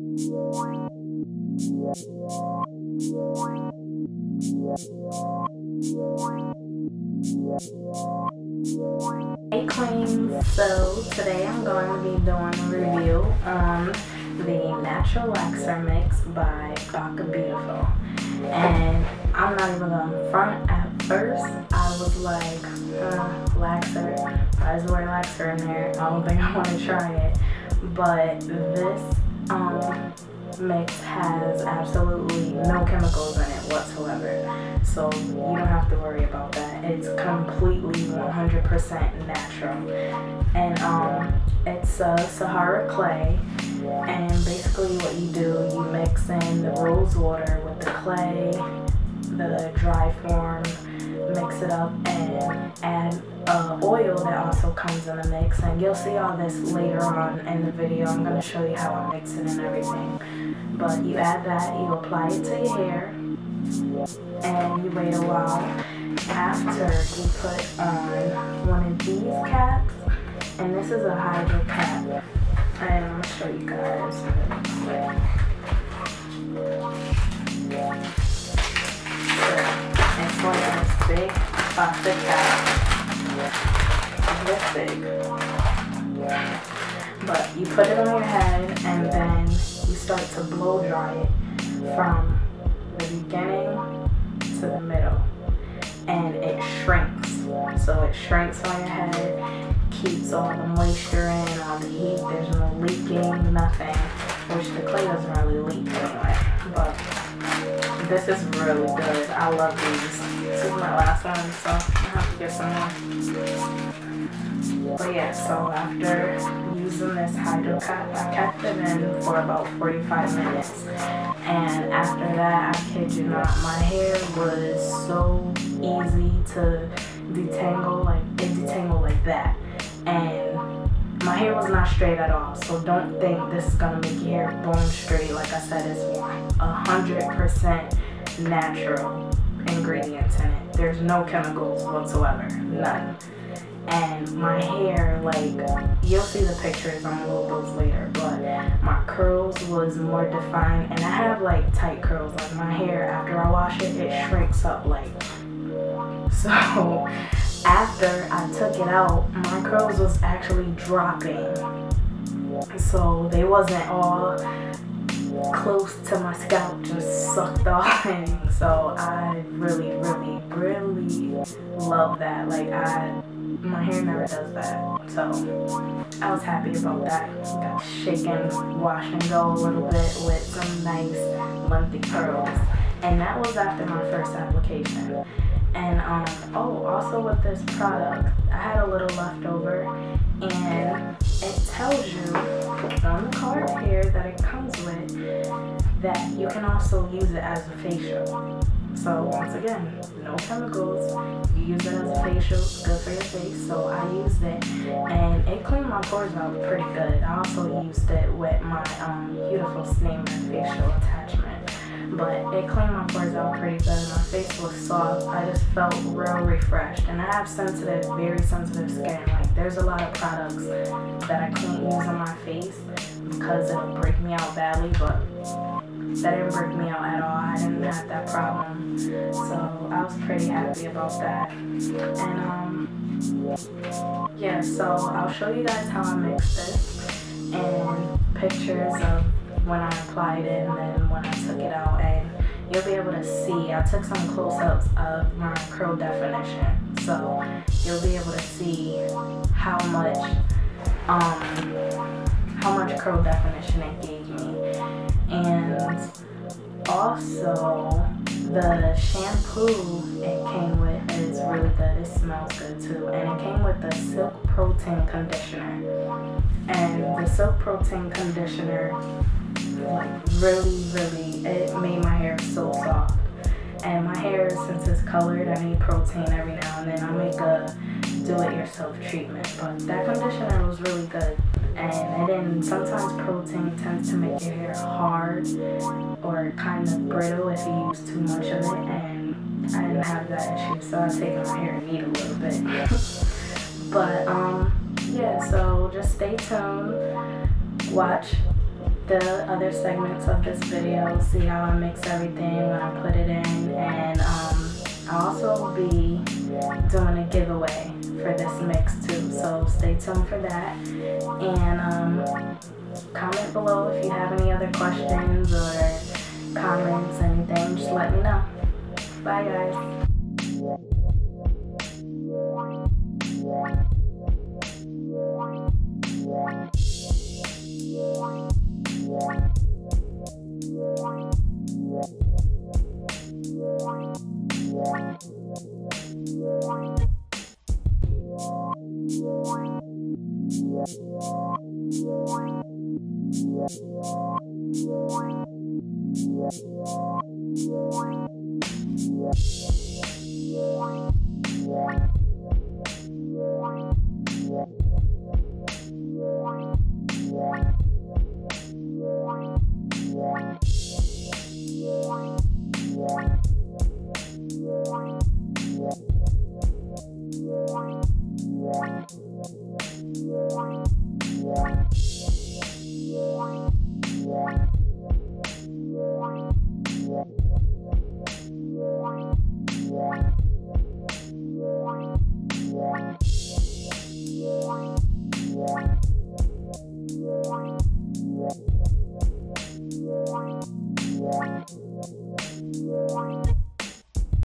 Hey Queen, so today I'm going to be doing a review on the Natural Laxer Mix by Baka Beautiful. And I'm not even going to front. At first I was like, Laxer, why is the word Laxer in there? I don't think I want to try it. But this mix has absolutely no chemicals in it whatsoever, so you don't have to worry about that. It's completely 100% natural, and it's Sahara clay, and basically what you do, you mix in the rose water with the clay, the dry form, mix it up, and add oil that also comes in the mix. And you'll see all this later on in the video. I'm going to show you how I mix it and everything. But you add that, you apply it to your hair, and you wait a while. After, you put on one of these caps, and this is a hydro cap, and I'm going to show you guys. It's like this big plastic cap, this big. But you put it on your head, and then you start to blow dry it from the beginning to the middle, and it shrinks. So it shrinks on your head, keeps all the moisture in, all the heat. There's no leaking, nothing. Which the clay doesn't really leak anyway. But this is really good. I love these. This is my last one, so I have to get some more. But yeah, so after using this hydro cap, I kept it in for about 45 minutes. And after that, I kid you not, my hair was so easy to detangle. Like, it detangled like that. And my hair was not straight at all, so don't think this is gonna make your hair bone straight. Like I said, it's 100% natural ingredients in it. There's no chemicals whatsoever, none. And my hair, like, you'll see the pictures, I'm gonna load those later, but my curls was more defined, and I have like tight curls. Like, my hair, after I wash it, it shrinks up like. So after I took it out, my curls was actually dropping. So they wasn't all close to my scalp, just sucked off. And so I really, really, really love that. Like, my hair never does that. So I was happy about that. Got to shake and wash and go a little bit with some nice lengthy curls. And that was after my first application. And also with this product, I had a little left over, and it tells you on the card here that it comes with that you can also use it as a facial. So once again, no chemicals. You use it as a facial, it's good for your face. So I used it, and it cleaned my pores out pretty good. I also used it with my Beautiful Steamer facial attachment. But it cleaned my pores out pretty good. My face was soft. I just felt real refreshed. And I have sensitive, very sensitive skin. Like, there's a lot of products that I can't use on my face because it'll break me out badly, but that didn't break me out at all. I didn't have that problem. So I was pretty happy about that. And yeah, so I'll show you guys how I mixed this and pictures of when I applied it and then when I took it out, and you'll be able to see. I took some close-ups of my curl definition, so you'll be able to see how much curl definition it gave me. And also the shampoo it came with is really good. It smells good too, and it came with the Silk Protein conditioner. And the Silk Protein conditioner, like, really, it made my hair so soft. And my hair, since it's colored, I need protein every now and then. I make a do-it-yourself treatment, but that conditioner was really good. And then sometimes protein tends to make your hair hard or kind of brittle if you use too much of it, and I didn't have that issue, so I take my hair and eat a little bit. But yeah, so just stay tuned, watch the other segments of this video, see how I mix everything when I put it in, and I'll also be doing a giveaway for this mix too, so stay tuned for that. And comment below if you have any other questions or comments, anything, just let me know. Bye guys.